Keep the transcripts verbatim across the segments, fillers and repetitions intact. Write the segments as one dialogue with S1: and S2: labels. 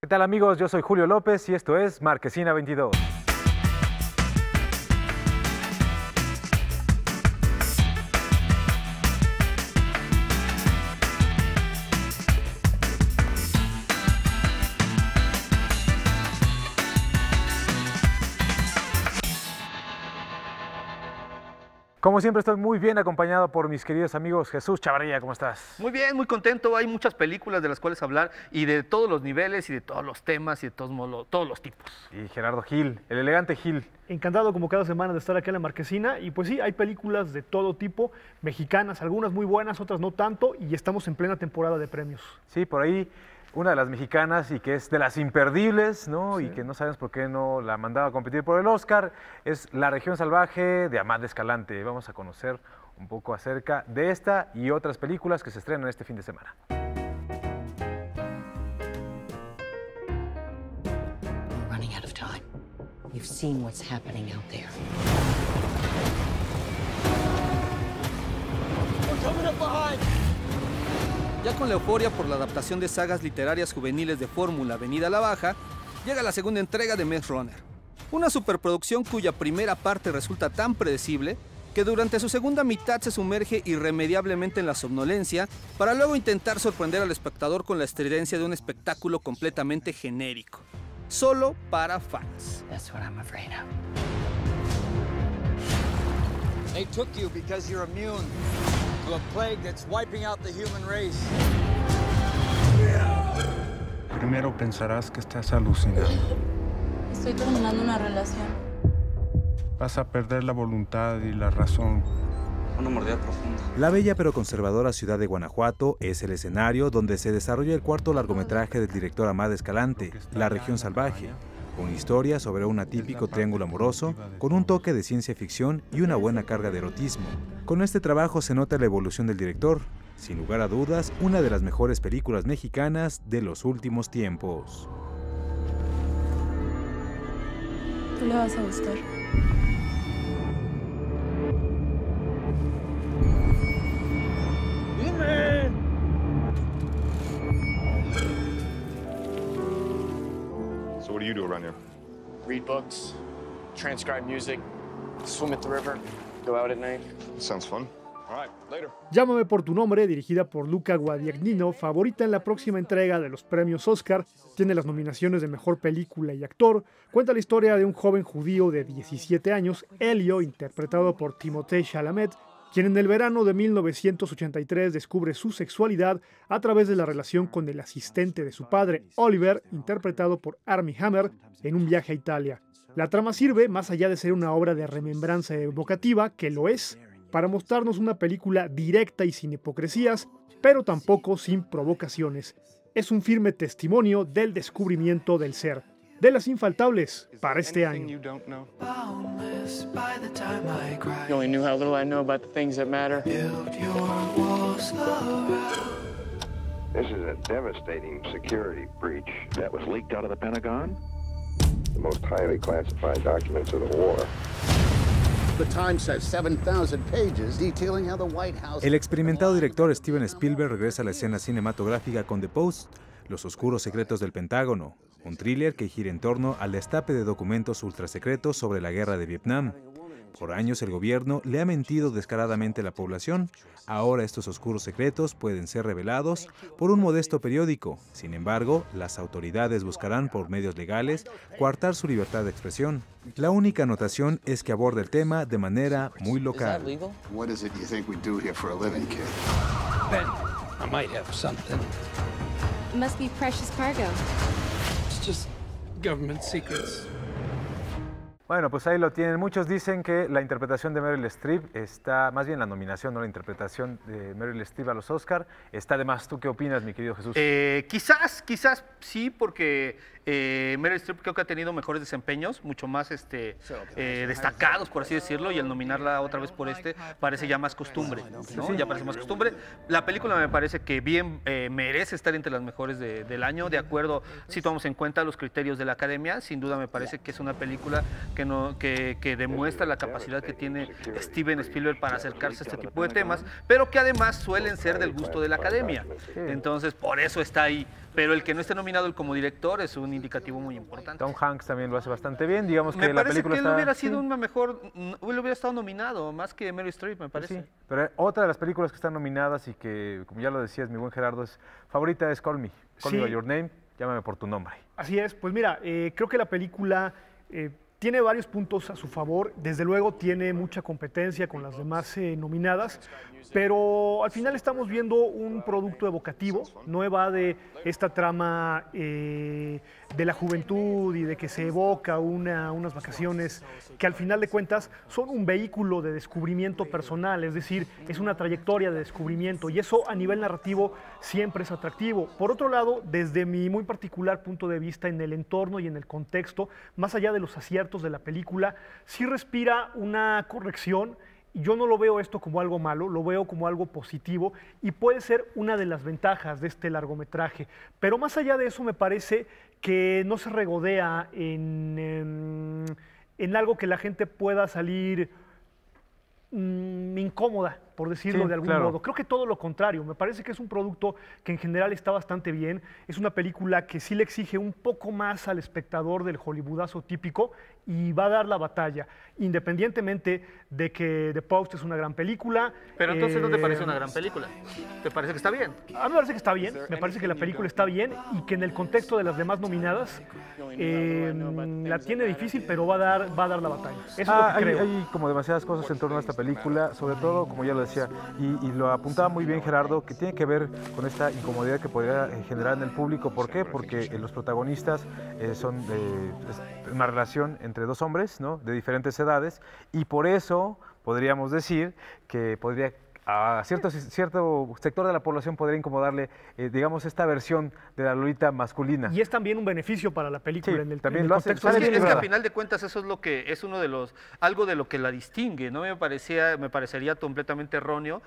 S1: tal amigos? Yo soy Julio López y esto es Marquesina veintidós. Como siempre estoy muy bien acompañado por mis queridos amigos. Jesús Chavarría, ¿cómo estás?
S2: Muy bien, muy contento. Hay muchas películas de las cuales hablar y de todos los niveles y de todos los temas y de todos, modos, todos los tipos.
S1: Y Gerardo Gil, el elegante Gil.
S3: Encantado como cada semana de estar aquí en la Marquesina y pues sí, hay películas de todo tipo, mexicanas, algunas muy buenas, otras no tanto y estamos en plena temporada de premios.
S1: Sí, por ahí una de las mexicanas y que es de las imperdibles, ¿no?
S3: Sí.
S1: Y que no sabemos por qué no la mandaba a competir por el Oscar, es La Región Salvaje de Amat Escalante. Vamos a conocer un poco acerca de esta y otras películas que se estrenan este fin de semana.
S4: We're running out of time. You've seen what's happening out there.
S5: We're coming up behind.
S2: Ya con la euforia por la adaptación de sagas literarias juveniles de fórmula venida a la baja, llega la segunda entrega de Maze Runner. Una superproducción cuya primera parte resulta tan predecible que durante su segunda mitad se sumerge irremediablemente en la somnolencia para luego intentar sorprender al espectador con la estridencia de un espectáculo completamente genérico. Solo para fans.
S4: That's what I'm afraid of.
S5: They took you because you're immune to a plague that's wiping out the human race.
S6: Primero pensarás que estás alucinando.
S7: Estoy terminando una relación.
S6: Vas a perder la voluntad y la razón.
S8: Una mordida profunda.
S9: La bella pero conservadora ciudad de Guanajuato es el escenario donde se desarrolla el cuarto largometraje del director Amat Escalante, La Región Salvaje, una historia sobre un atípico triángulo amoroso con un toque de ciencia ficción y una buena carga de erotismo. Con este trabajo se nota la evolución del director, sin lugar a dudas, una de las mejores películas mexicanas de los últimos tiempos.
S7: Tú le vas a gustar.
S5: Dime.
S10: So what do you do around here?
S11: Read books, transcribe music, swim at the river, go out at night.
S10: Sounds fun. All right, later.
S3: Llámame por tu nombre, dirigida por Luca Guadagnino, favorita en la próxima entrega de los premios Oscar, tiene las nominaciones de Mejor Película y Actor, cuenta la historia de un joven judío de diecisiete años, Elio, interpretado por Timothée Chalamet, quien en el verano de mil novecientos ochenta y tres descubre su sexualidad a través de la relación con el asistente de su padre, Oliver, interpretado por Armie Hammer, en un viaje a Italia. La trama sirve, más allá de ser una obra de remembranza evocativa, que lo es, para mostrarnos una película directa y sin hipocresías, pero tampoco sin provocaciones. Es un firme testimonio del descubrimiento del ser, de las infaltables para este año.
S11: You only knew how little I know about the things that matter.
S10: This is a devastating security breach that was leaked out of the Pentagon. The most highly classified documents of the war.
S12: The Times has seven thousand pages detailing how the White House...
S9: El experimentado director Steven Spielberg regresa a la escena cinematográfica con The Post, Los oscuros secretos del Pentágono, un thriller que gira en torno al destape de documentos ultrasecretos sobre la guerra de Vietnam. Por años el gobierno le ha mentido descaradamente a la población. Ahora estos oscuros secretos pueden ser revelados por un modesto periódico. Sin embargo, las autoridades buscarán por medios legales coartar su libertad de expresión. La única anotación es que aborda el tema de manera muy local.
S12: What is it you think we do here for a living, kid?
S5: Ben, I might have something.
S7: It must be precious cargo.
S5: It's just government secrets.
S1: Bueno, pues ahí lo tienen. Muchos dicen que la interpretación de Meryl Streep está, más bien la nominación, no la interpretación de Meryl Streep a los Oscar, está de más. ¿Tú qué opinas, mi querido Jesús?
S2: Eh, quizás, quizás sí, porque eh, Meryl Streep creo que ha tenido mejores desempeños, mucho más este, eh, destacados, por así decirlo, y el nominarla otra vez por este parece ya más costumbre, ¿no? Sí, ya parece más costumbre. La película me parece que bien eh, merece estar entre las mejores de, del año, de acuerdo, si tomamos en cuenta los criterios de la Academia. Sin duda me parece que es una película que que, no, que, que demuestra la capacidad que tiene Steven Spielberg para acercarse a este tipo de temas, pero que además suelen ser del gusto de la academia. Entonces, por eso está ahí. Pero el que no esté nominado él como director es un indicativo muy importante.
S1: Tom Hanks también lo hace bastante bien, digamos que
S2: me
S1: la
S2: parece
S1: película
S2: que él
S1: está...
S2: hubiera sido
S1: sí.
S2: una mejor, él hubiera estado nominado, más que Meryl Streep, me parece.
S1: Sí, pero otra de las películas que están nominadas y que, como ya lo decías, mi buen Gerardo, es favorita es Call Me, Call
S3: Sí.
S1: Me By Your Name, llámame por tu nombre.
S3: Así es, pues mira, eh, creo que la película eh, tiene varios puntos a su favor. Desde luego tiene mucha competencia con las demás eh, nominadas, pero al final estamos viendo un producto evocativo, no evade esta trama eh, de la juventud y de que se evoca una, unas vacaciones que al final de cuentas son un vehículo de descubrimiento personal, es decir, es una trayectoria de descubrimiento y eso a nivel narrativo siempre es atractivo. Por otro lado, desde mi muy particular punto de vista en el entorno y en el contexto, más allá de los aciertos de la película, sí respira una corrección. Yo no lo veo esto como algo malo, lo veo como algo positivo y puede ser una de las ventajas de este largometraje. Pero más allá de eso me parece que no se regodea en, en, en algo que la gente pueda salir mmm, incómoda, por decirlo
S1: Sí,
S3: de algún
S1: claro.
S3: modo. Creo que todo lo contrario, me parece que es un producto que en general está bastante bien, es una película que sí le exige un poco más al espectador del hollywoodazo típico y va a dar la batalla, independientemente de que The Post es una gran película.
S2: Pero entonces no te parece
S3: eh,
S2: una gran película, ¿te parece que está bien?
S3: A mí me parece que está bien, me parece que la película está bien y que en el contexto de las demás nominadas eh, la tiene difícil, pero va a dar, va a dar la batalla. Eso
S1: Ah,
S3: es lo que
S1: hay,
S3: creo.
S1: hay como demasiadas cosas en torno a esta película, sobre todo, como ya lo decía, y, y lo apuntaba muy bien Gerardo, que tiene que ver con esta incomodidad que podría eh, generar en el público. ¿Por qué? Porque eh, los protagonistas eh, son eh, es una relación entre dos hombres, ¿no?, de diferentes edades, y por eso podríamos decir que podría a cierto, cierto sector de la población podría incomodarle, eh, digamos, esta versión de la Lolita masculina.
S3: Y es también un beneficio para la película
S1: Sí,
S3: en el,
S1: también
S3: en el
S1: lo hace-
S3: contexto.
S1: sale
S2: Es que,
S3: de-
S2: es que
S1: verdad.
S2: a final de cuentas eso es lo que es uno de los algo de lo que la distingue. No me parecía me parecería completamente erróneo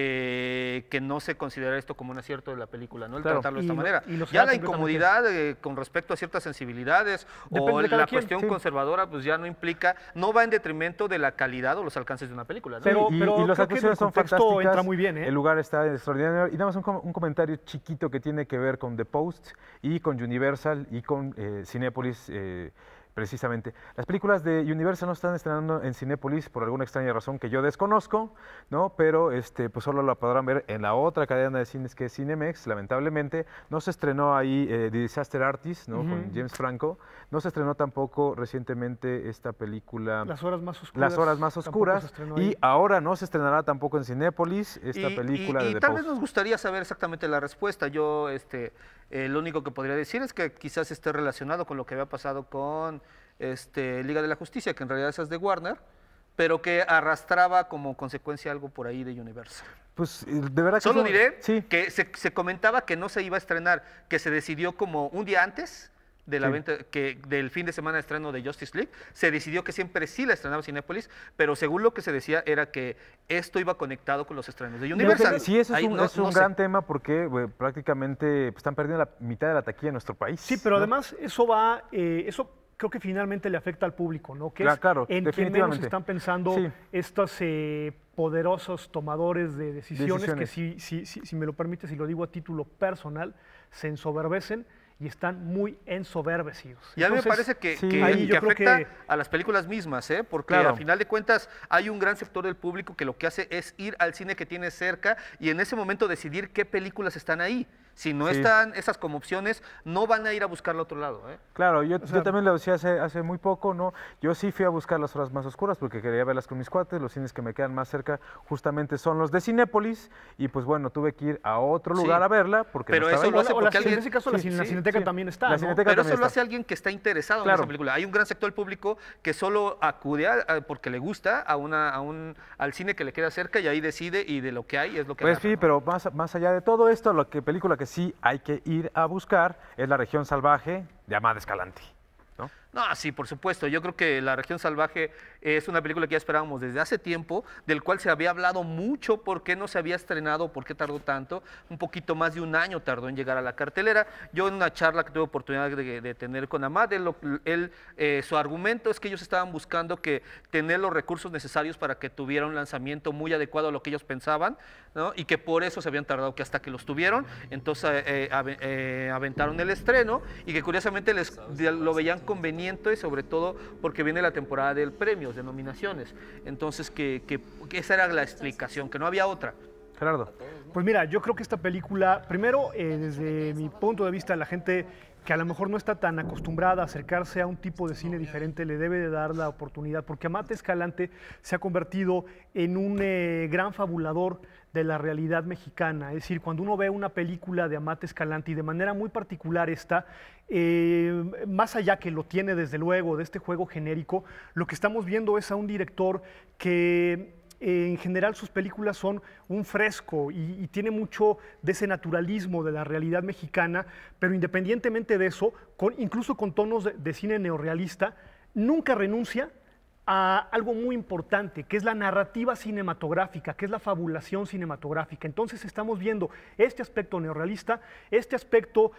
S2: que, que no se considerara esto como un acierto de la película, no el
S1: Claro.
S2: tratarlo de
S3: Y
S2: esta
S3: lo-
S2: manera.
S3: y lo
S2: Ya
S3: será
S2: la
S3: completamente.
S2: incomodidad eh, con respecto a ciertas sensibilidades
S3: Depende
S2: o
S3: de cada
S2: la
S3: quien,
S2: cuestión
S3: sí.
S2: conservadora, pues ya no implica, no va en detrimento de la calidad o los alcances de una película, ¿no?
S3: Pero-
S1: y,
S3: pero
S1: y las
S3: creo que en el
S1: actuaciones son
S3: contexto
S1: fantásticas.
S3: entra muy bien, ¿eh?
S1: El lugar está extraordinario. Y nada más un, com- un comentario chiquito que tiene que ver con The Post y con Universal y con eh, Cinépolis. eh, Precisamente. Las películas de Universal no están estrenando en Cinépolis por alguna extraña razón que yo desconozco, ¿no? Pero este, pues solo la podrán ver en la otra cadena de cines que es Cinemex, lamentablemente. No se estrenó ahí eh, The Disaster Artist, ¿no?
S3: Ujú.
S1: Con James Franco. No se estrenó tampoco recientemente esta película
S3: Las horas más oscuras.
S1: Las horas más
S3: tampoco
S1: oscuras.
S3: se estrenó
S1: Y
S3: ahí.
S1: ahora no se estrenará tampoco en Cinépolis esta
S2: Y-
S1: película
S2: y, y
S1: de The
S2: tal
S1: Post.
S2: vez nos gustaría saber exactamente la respuesta. Yo, este, eh, lo único que podría decir es que quizás esté relacionado con lo que había pasado con este, Liga de la Justicia, que en realidad esa es de Warner, pero que arrastraba como consecuencia algo por ahí de Universal.
S1: Pues eh, de verdad que
S2: Solo
S1: eso-
S2: diré
S1: sí.
S2: que se, se comentaba que no se iba a estrenar, que se decidió como un día antes de la
S1: Sí.
S2: venta, que del fin de semana de estreno de Justice League, se decidió que siempre sí la estrenaba Cinépolis, pero según lo que se decía era que esto iba conectado con los estrenos de Universal.
S1: Sí, eso es
S2: Ahí
S1: un,
S2: no-
S1: es un
S2: no sé.
S1: gran tema porque güey, prácticamente pues, están perdiendo la mitad de la taquilla en nuestro país.
S3: Sí, pero
S1: ¿no?
S3: además eso va, eh, eso creo que finalmente le afecta al público, ¿no? Que
S1: Claro,
S3: es
S1: claro,
S3: en quien menos
S1: definitivamente.
S3: están pensando
S1: Sí.
S3: estos eh, poderosos tomadores de decisiones,
S1: Decisiones.
S3: que si, si, si, si me lo permites y lo digo a título personal, se ensoberbecen y están muy ensoberbecidos.
S2: Y a mí me
S3: Entonces,
S2: parece que,
S1: sí.
S2: que-
S3: ahí
S2: que
S3: yo creo
S2: afecta
S3: que-
S2: a las películas mismas, ¿eh? Porque
S1: Claro.
S2: a final de cuentas hay un gran sector del público que lo que hace es ir al cine que tiene cerca y en ese momento decidir qué películas están ahí. Si no
S1: Sí.
S2: están esas como opciones, no van a ir a buscarlo a otro lado, ¿eh?
S1: Claro, yo,
S3: sea-
S1: yo también lo decía hace, hace muy poco, ¿no? Yo sí fui a buscar las horas más oscuras porque quería verlas con mis cuates. Los cines que me quedan más cerca justamente son los de Cinépolis y pues bueno, tuve que ir a otro
S2: Sí.
S1: lugar a verla porque
S2: Pero
S1: no estaba
S2: eso
S1: ahí.
S2: lo hace
S3: o la-
S2: porque
S3: en
S2: alguien-
S3: ese caso la,
S1: Sí,
S3: cine- la
S1: sí,
S3: Cineteca
S1: sí.
S3: también está,
S1: La
S3: ¿no?
S1: Cineteca
S2: Pero
S1: también
S2: eso lo
S1: está.
S2: hace alguien que está interesado en
S1: Claro.
S2: esa película. Hay un gran sector del público que solo acude a- a- porque le gusta a una, a un, al cine que le queda cerca y ahí decide y de lo que hay es lo que
S1: Pues
S2: agarra,
S1: sí,
S2: ¿no?
S1: pero más, más allá de todo esto, la que película que sí hay que ir a buscar es La Región Salvaje de Amada Escalante, ¿no?
S2: No, sí, por supuesto. Yo creo que La Región Salvaje es una película que ya esperábamos desde hace tiempo, del cual se había hablado mucho, por qué no se había estrenado, por qué tardó tanto. Un poquito más de un año tardó en llegar a la cartelera. Yo en una charla que tuve oportunidad de, de tener con Amat, él, él, eh, su argumento es que ellos estaban buscando que tener los recursos necesarios para que tuviera un lanzamiento muy adecuado a lo que ellos pensaban, ¿no? Y que por eso se habían tardado, que hasta que los tuvieron, entonces eh, eh, eh, aventaron el estreno y que curiosamente les, lo veían conveniente, y sobre todo porque viene la temporada de premios, de nominaciones. Entonces, que, que, que esa era la explicación, que no había otra.
S1: Gerardo.
S3: Pues mira, yo creo que esta película, primero, eh, desde mi punto de vista, la gente que a lo mejor no está tan acostumbrada a acercarse a un tipo de cine diferente, le debe de dar la oportunidad, porque Amat Escalante se ha convertido en un eh, gran fabulador de la realidad mexicana. Es decir, cuando uno ve una película de Amat Escalante, y de manera muy particular esta, eh, más allá que lo tiene desde luego de este juego genérico, lo que estamos viendo es a un director que en general sus películas son un fresco y, y tiene mucho de ese naturalismo de la realidad mexicana, pero independientemente de eso, con, incluso con tonos de, de cine neorrealista, nunca renuncia a algo muy importante, que es la narrativa cinematográfica, que es la fabulación cinematográfica. Entonces estamos viendo este aspecto neorrealista, este aspecto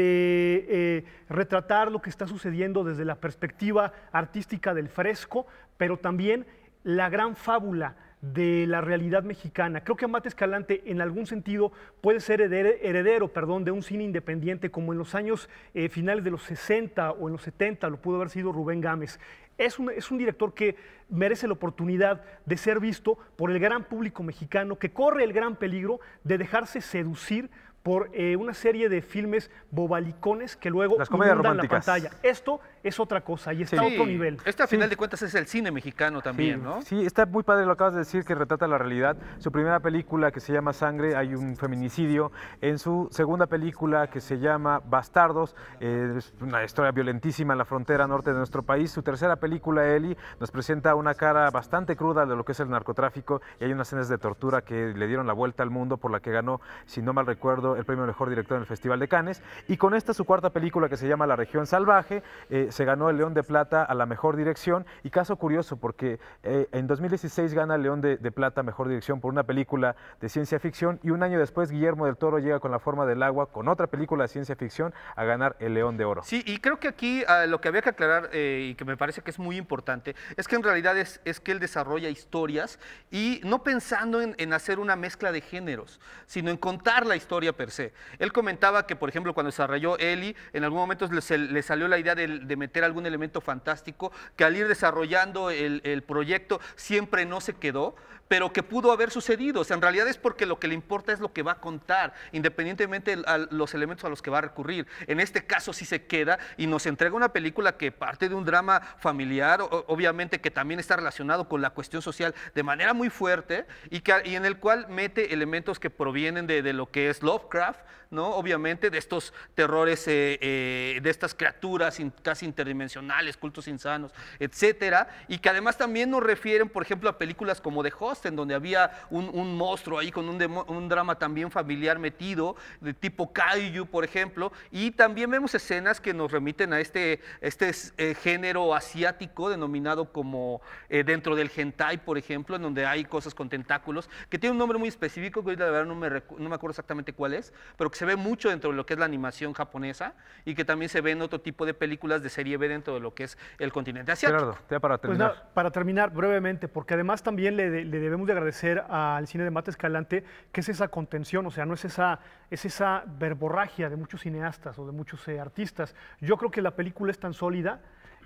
S3: de eh, retratar lo que está sucediendo desde la perspectiva artística del fresco, pero también la gran fábula de la realidad mexicana. Creo que Amat Escalante en algún sentido puede ser heredero, heredero perdón, de un cine independiente como en los años eh, finales de los sesenta o en los setenta lo pudo haber sido Rubén Gámez. Es un, es un director que merece la oportunidad de ser visto por el gran público mexicano, que corre el gran peligro de dejarse seducir por eh, una serie de filmes bobalicones que luego
S1: Las comedias
S3: inundan la
S1: románticas.
S3: pantalla. Esto es otra cosa y está
S1: Sí.
S3: a otro nivel.
S2: Este, a final
S1: Sí.
S2: de cuentas, es el cine mexicano también,
S1: Sí,
S2: ¿no?
S1: sí, está muy padre, lo acabas de decir, que retrata la realidad. Su primera película, que se llama Sangre, hay un feminicidio. En su segunda película, que se llama Bastardos, eh, es una historia violentísima en la frontera norte de nuestro país. Su tercera película, Eli, nos presenta una cara bastante cruda de lo que es el narcotráfico, y hay unas escenas de tortura que le dieron la vuelta al mundo, por la que ganó, si no mal recuerdo, el premio Mejor Director en el Festival de Cannes. Y con esta, su cuarta película, que se llama La Región Salvaje, eh, se ganó el León de Plata a la Mejor Dirección. Y caso curioso, porque eh, en dos mil dieciséis gana el León de, de Plata Mejor Dirección por una película de ciencia ficción, y un año después Guillermo del Toro llega con La Forma del Agua, con otra película de ciencia ficción, a ganar el León de Oro.
S2: Sí, y creo que aquí uh, lo que había que aclarar eh, y que me parece que es muy importante es que en realidad es, es que él desarrolla historias y no pensando en, en hacer una mezcla de géneros, sino en contar la historia per se. Él comentaba que, por ejemplo, cuando desarrolló Eli, en algún momento le, le salió la idea de, de meter algún elemento fantástico que al ir desarrollando el, el proyecto siempre no se quedó, pero que pudo haber sucedido. O sea, en realidad es porque lo que le importa es lo que va a contar, independientemente de los elementos a los que va a recurrir. En este caso sí se queda y nos entrega una película que parte de un drama familiar, obviamente que también está relacionado con la cuestión social de manera muy fuerte, y, que, y en el cual mete elementos que provienen de, de lo que es Lovecraft, ¿no? Obviamente de estos terrores, eh, eh, de estas criaturas in, casi interdimensionales, cultos insanos, etcétera, y que además también nos refieren, por ejemplo, a películas como The Host, en donde había un, un monstruo ahí con un, demo, un drama también familiar metido, de tipo kaiju, por ejemplo, y también vemos escenas que nos remiten a este, este eh, género asiático denominado como eh, dentro del hentai, por ejemplo, en donde hay cosas con tentáculos, que tiene un nombre muy específico, que ahorita de verdad no me, no me acuerdo exactamente cuál es, pero que se ve mucho dentro de lo que es la animación japonesa, y que también se ve en otro tipo de películas de serie B dentro de lo que es el continente asiático.
S1: Gerardo, ya para terminar.
S3: Pues nada, para terminar brevemente, porque además también le, le debemos de agradecer al cine de Amat Escalante, que es esa contención, o sea, no es esa, es esa verborragia de muchos cineastas o de muchos eh, artistas. Yo creo que la película es tan sólida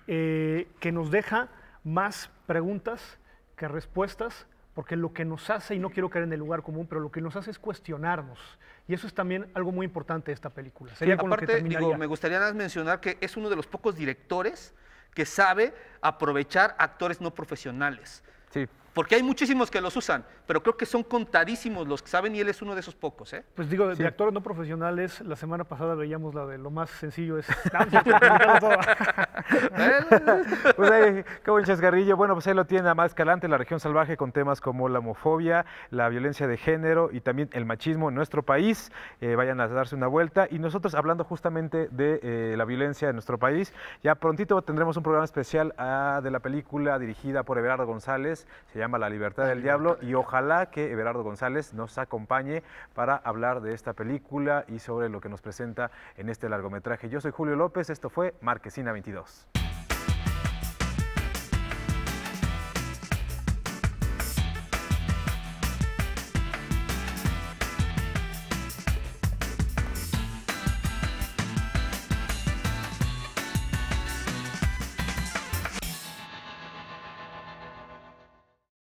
S3: eh, que nos deja más preguntas que respuestas, porque lo que nos hace, y no quiero caer en el lugar común, pero lo que nos hace es cuestionarnos. Y eso es también algo muy importante de esta película. Sería
S2: sí,
S3: con
S2: aparte,
S3: lo que terminaría.
S2: digo, me gustaría mencionar que es uno de los pocos directores que sabe aprovechar actores no profesionales.
S1: Sí.
S2: porque hay muchísimos que los usan, pero creo que son contadísimos los que saben y él es uno de esos pocos, ¿eh?
S3: Pues digo, de
S2: Sí.
S3: actores no profesionales, la semana pasada veíamos la de lo más sencillo es...
S1: Pues ahí, qué buen chascarrillo. Bueno, pues ahí lo tiene Amal Escalante, La Región Salvaje, con temas como la homofobia, la violencia de género y también el machismo en nuestro país. Eh, vayan a darse una vuelta. Y nosotros hablando justamente de eh, la violencia en nuestro país, ya prontito tendremos un programa especial ah, de la película dirigida por Everardo González, se llama La Libertad del Diablo, y ojalá que Everardo González nos acompañe para hablar de esta película y sobre lo que nos presenta en este largometraje. Yo soy Julio López, esto fue Marquesina veintidós.